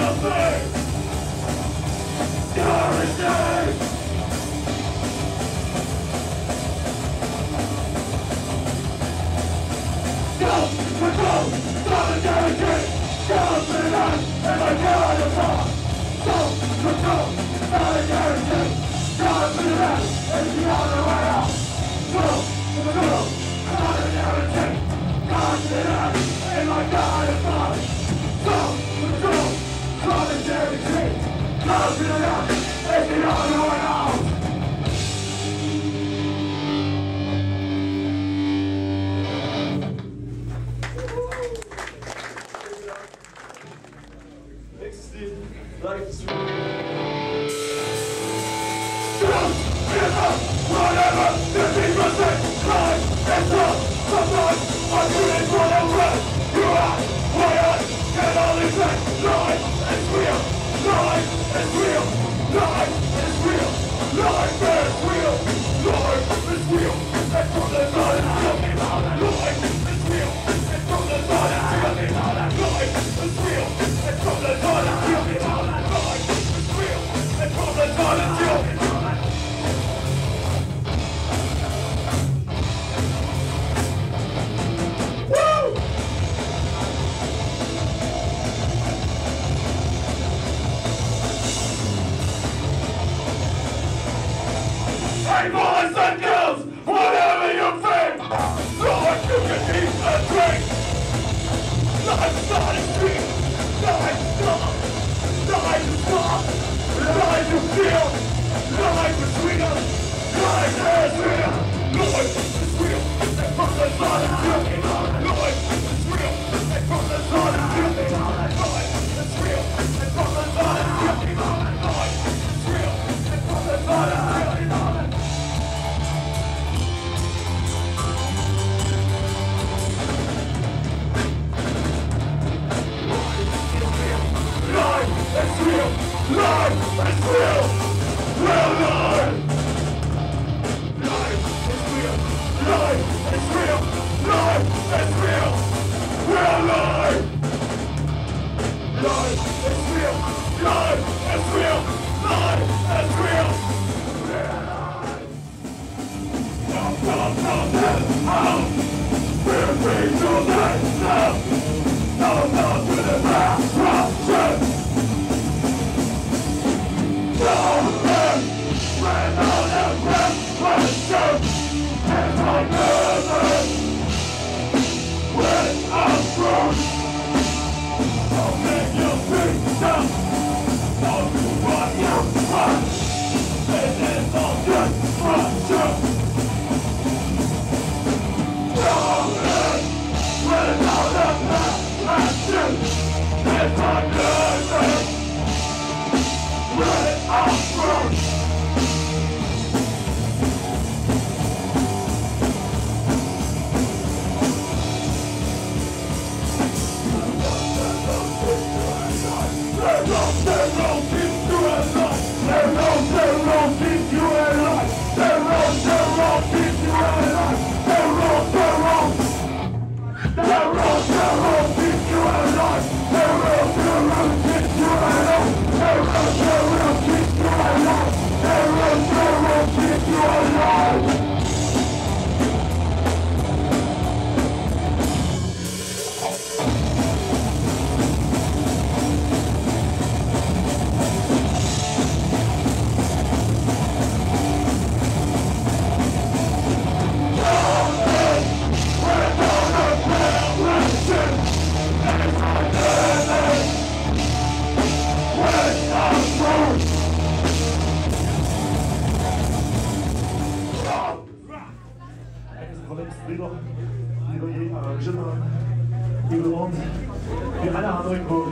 Wir alle haben irgendwo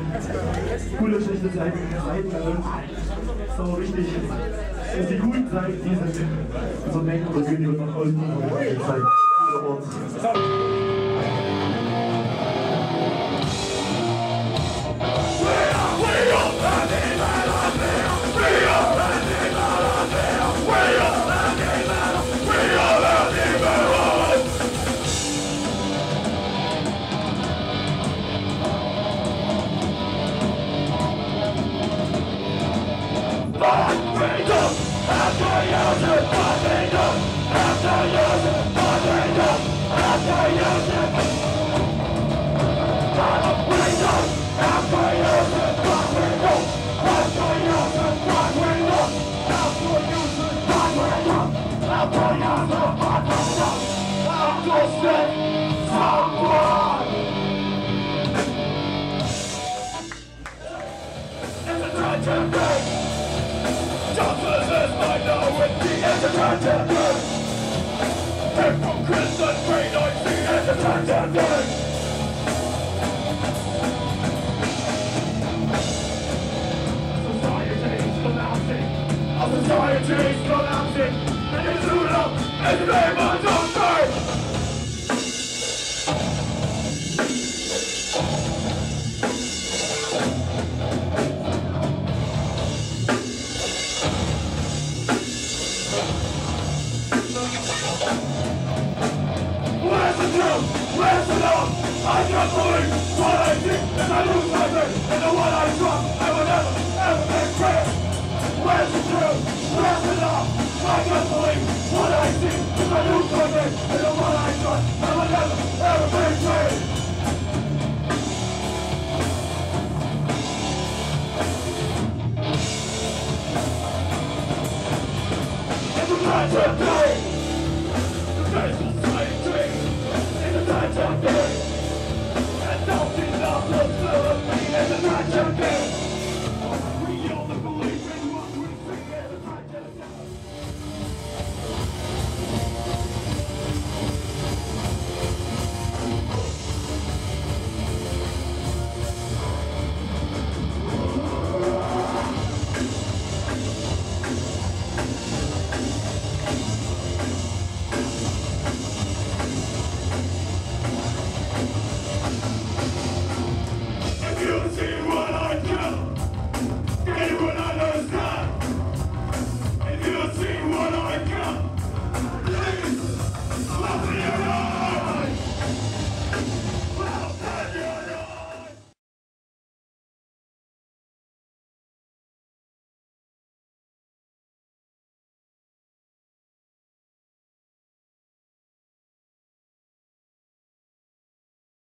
coole, schlechte Zeiten erlebt. So richtig, dass die guten Zeiten, die sind so denkt und prügelt und noch die Zeit über uns. Society's collapsing, and it's too long, and the neighbors don't burn. Where's the truth? Where's the love? I can't believe what I think, and I lose my faith, and the one I trust, I will never, ever make clear. Where's the truth? Where's the love? I can't believe what I see, and I lose my faith, and the one I trust, I will never, ever make clear. It's a time to play.